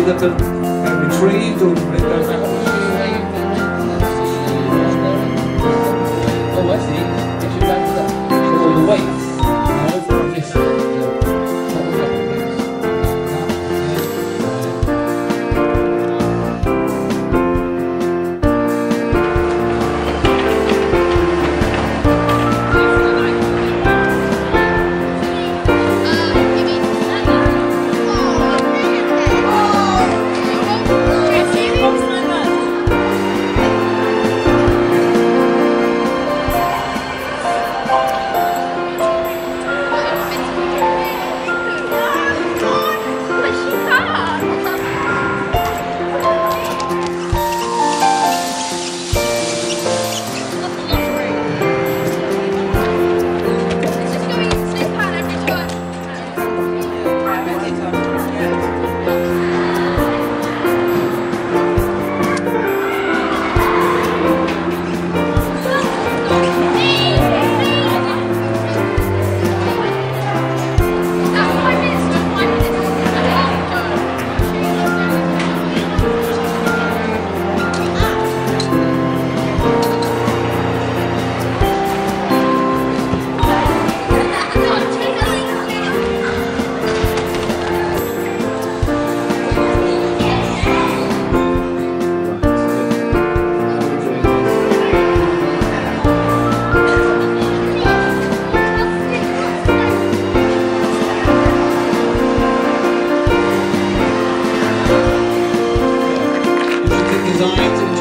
see that they're retrieved or bring them back? Oh, I see. Get you back to that. So all the weights. Over this. Designed